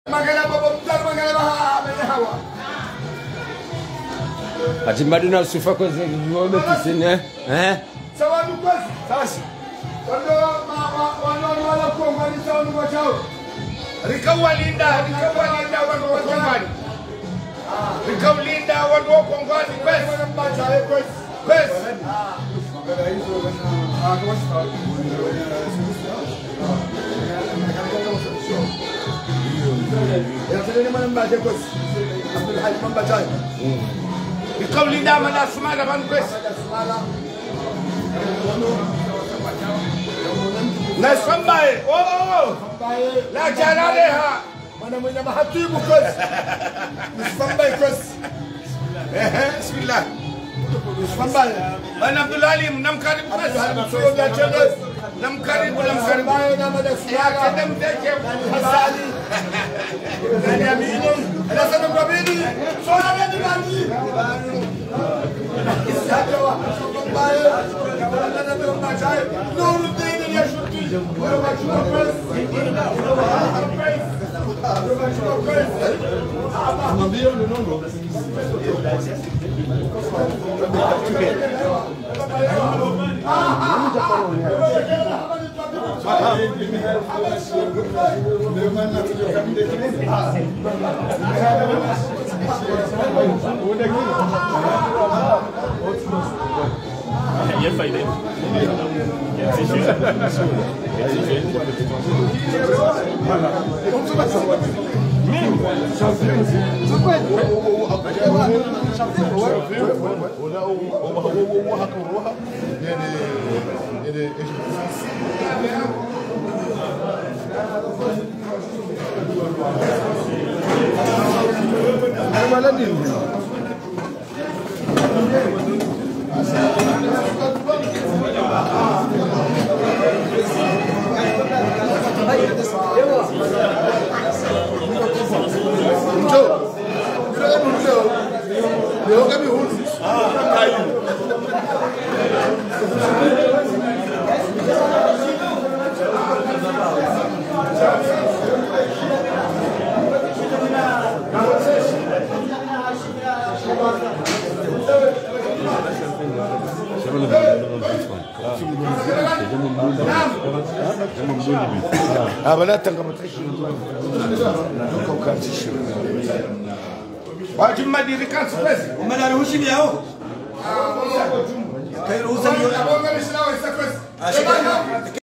Ati mbadi na sufa kwa ziwombe tisine Sawadu kwesi Sasi wala kuongani sawa nuwa chao Rikawa linda wanu wa kongani Rikawa linda wanu wa kongani kwesi Kwesi Rikawa linda mana sumala banu kwesi Na sambaye La jalaleha Mana mwenye mahatibu kwesi Sambaye kwesi Bismillah Sambaye Bana Abdulalim namkaribu kwesi Namkaribu Kadem deke Hasali Nani amini Alasana mkabini Sona nani bani Isajawa Sambaye Nana bila mnachai Nuru dini ya shuti Wala machuma kwesi Amambia ule nono لا تنقم تخشي واجب ما دي كاس بس وما لا روشي بياو كاي روزا